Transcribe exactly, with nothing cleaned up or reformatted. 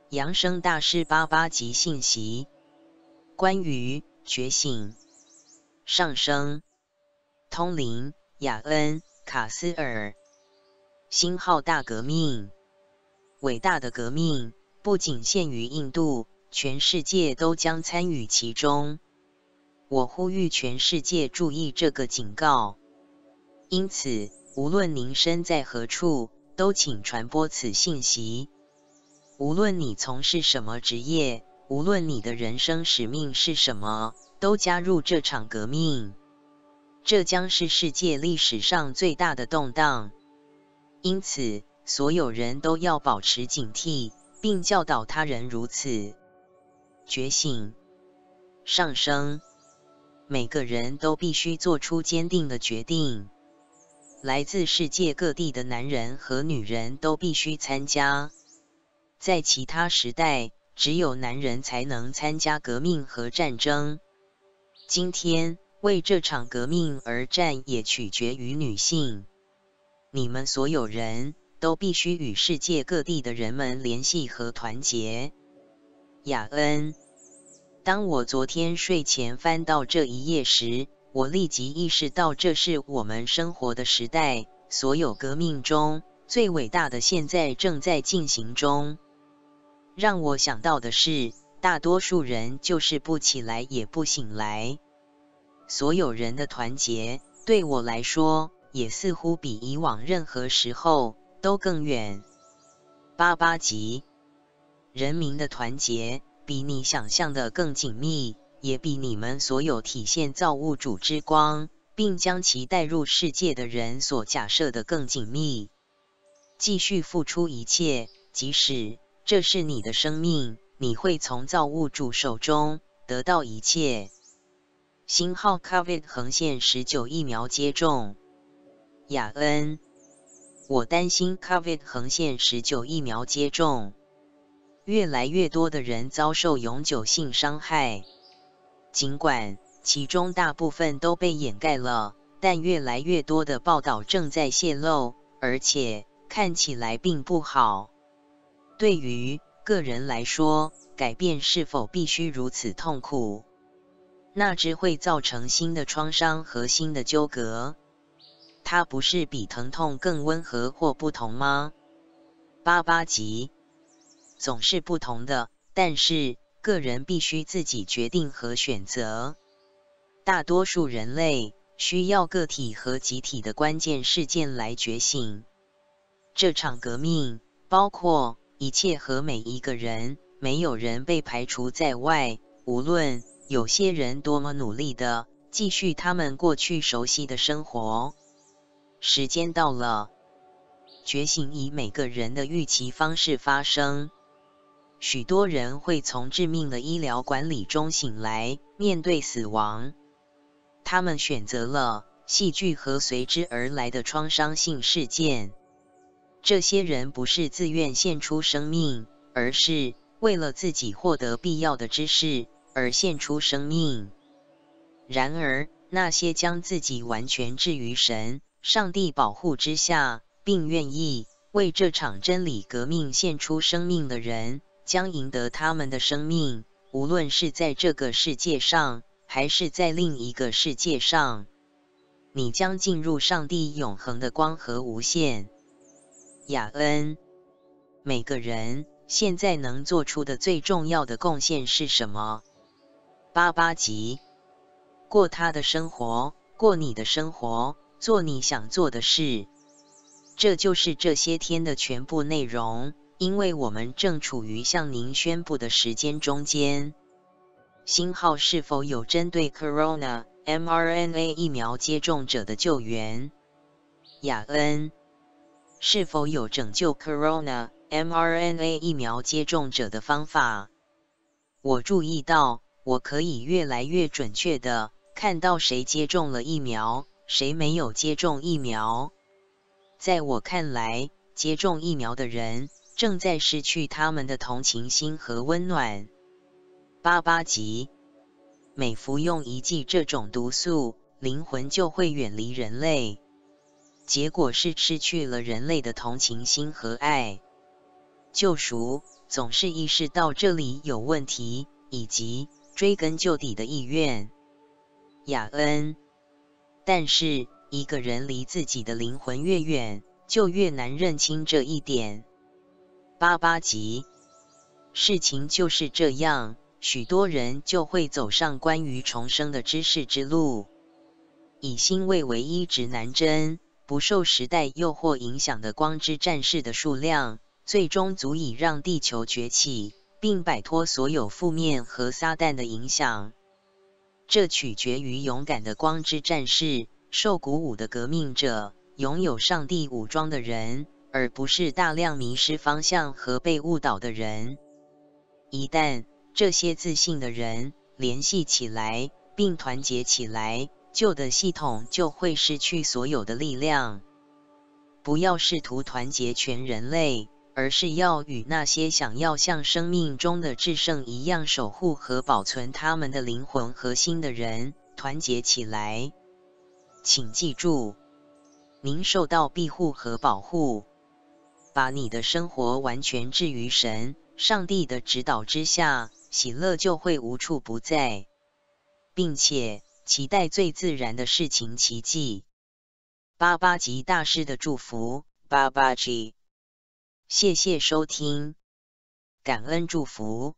扬升大师八八级信息，关于觉醒、上升、通灵、雅恩、卡斯尔。星号大革命，伟大的革命不仅限于印度，全世界都将参与其中。我呼吁全世界注意这个警告。因此，无论您身在何处，都请传播此信息。无论你从事什么职业，无论你的人生使命是什么，都加入这场革命。这将是世界历史上最大的动荡。因此，所有人都要保持警惕，并教导他人如此。觉醒、上升，每个人都必须做出坚定的决定。来自世界各地的男人和女人都必须参加。在其他时代，只有男人才能参加革命和战争。今天，为这场革命而战也取决于女性。你们所有人都必须与世界各地的人们联系和团结。雅恩，当我昨天睡前翻到这一页时，我立即意识到这是我们生活的时代，所有革命中最伟大的现在正在进行中。让我想到的是，大多数人就是不起来也不醒来。所有人的团结，对我来说，也似乎比以往任何时候都更远。八八级，人民的团结比你想象的更紧密，也比你们所有体现造物主之光，并将其带入世界的人所假设的更紧密。继续付出一切，即使这是你的生命，你会从造物主手中得到一切。星号 COVID 横线十九疫苗接种。雅恩，我担心 COVID 横线十九疫苗接种。越来越多的人遭受永久性伤害。尽管其中大部分都被掩盖了，但越来越多的报道正在泄露，而且看起来并不好。对于个人来说，改变是否必须如此痛苦？那只会造成新的创伤和新的纠葛。它不是比疼痛更温和或不同吗？八八级，总是不同的，但是个人必须自己决定和选择。大多数人类需要个体和集体的关键事件来觉醒。这场革命包括一切和每一个人，没有人被排除在外，无论有些人多么努力地继续他们过去熟悉的生活。时间到了，觉醒以每个人的预期方式发生。许多人会从致命的医疗管理中醒来，面对死亡。他们选择了戏剧和随之而来的创伤性事件。这些人不是自愿献出生命，而是为了自己获得必要的知识而献出生命。然而，那些将自己完全置于神、上帝保护之下，并愿意为这场真理革命献出生命的人，将赢得他们的生命，无论是在这个世界上，还是在另一个世界上。你将进入上帝永恒的光和无限。雅恩，每个人现在能做出的最重要的贡献是什么？八八级，过他的生活，过你的生活，做你想做的事。这就是这些天的全部内容，因为我们正处于向您宣布的时间中间。星号是否有针对 Corona mRNA 疫苗接种者的救援？雅恩，是否有拯救 Corona mRNA 疫苗接种者的方法？我注意到，我可以越来越准确地看到谁接种了疫苗，谁没有接种疫苗。在我看来，接种疫苗的人正在失去他们的同情心和温暖。八八级，每服用一剂这种毒素，灵魂就会远离人类。结果是失去了人类的同情心和爱。 救赎，总是意识到这里有问题，以及追根究底的意愿。雅恩。但是，一个人离自己的灵魂越远，就越难认清这一点。八八集。事情就是这样，许多人就会走上关于重生的知识之路。以星位为一指南针，不受时代诱惑影响的光之战士的数量，最终足以让地球崛起，并摆脱所有负面和撒旦的影响。这取决于勇敢的光之战士、受鼓舞的革命者、拥有上帝武装的人，而不是大量迷失方向和被误导的人。一旦这些自信的人联系起来，并团结起来，旧的系统就会失去所有的力量。不要试图团结全人类，而是要与那些想要像生命中的至圣一样守护和保存他们的灵魂核心的人团结起来。请记住，您受到庇护和保护。把你的生活完全置于神、上帝的指导之下，喜乐就会无处不在，并且期待最自然的事情奇迹。八八级大师的祝福，八八级。谢谢收听，感恩祝福。